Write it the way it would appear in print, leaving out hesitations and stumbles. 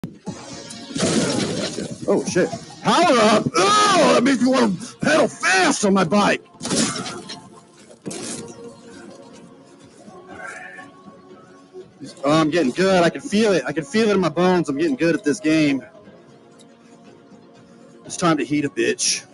Oh, shit. Power up! Oh, that makes me want to pedal fast on my bike. Oh, I'm getting good. I can feel it. I can feel it in my bones. I'm getting good at this game. It's time to heat a bitch.